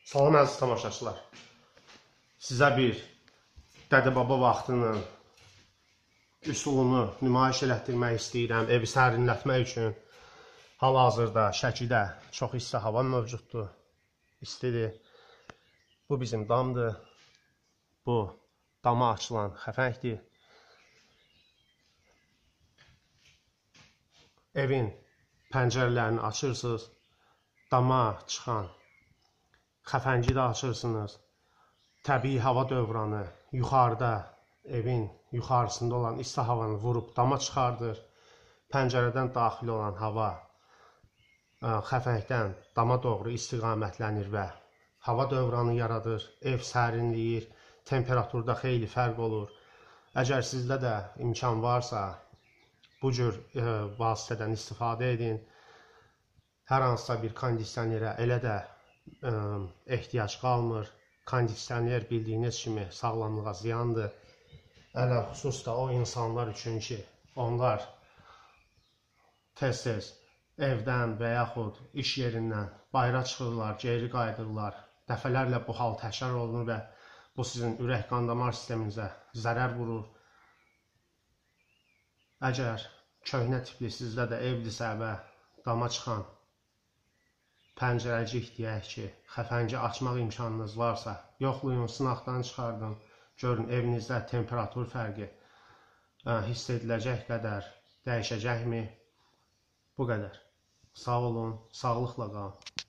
Salam əziz tamaşaçılar. Sizə bir dədə-baba vaxtının üsulunu nümayiş elətdirmək istəyirəm. Evi sərinlətmək üçün hal-hazırda Şəkidə çox isti hava mövcuddur. İstidir. Bu bizim damdır. Bu dama açılan xəfəngdir. Evin pəncərələrini açırsınız. Dama çıxan xəfəngi də açırsınız. Təbii hava dövranı yuxarıda, evin yuxarısında olan isti havanı vurub dama çıxardır. Pəncərədən daxil olan hava xəfəngdən dama doğru istiqamətlənir və hava dövranı yaradır. Ev sərinləyir, temperaturda xeyli fərq olur. Əgər sizdə də imkan varsa, bu cür vasitədən istifadə edin. Hər hansısa bir kondisionerə elə də ehtiyac qalmır. Kondisioner bildiyiniz kimi sağlamlığa ziyandır. Ələxüsus da o insanlar üçün ki, onlar tez-tez evdən və yaxud iş yerindən bayıra çıxırlar, geri qayıdırlar. Dəfələrlə bu hal təkrar olunur və bu sizin ürək qan-damar sisteminizə zərər vurur. Əgər köhnə tipli sizdə də evdirsə və dama çıxan pəncərəcik deyək ki, xəfəngi açmaq imkanınız varsa, yoxlayın, sınaqdan çıxardın, görün evinizdə temperatur fərqi hiss ediləcək qədər dəyişəcəkmi? Bu qədər. Sağ olun, sağlıqla qalın.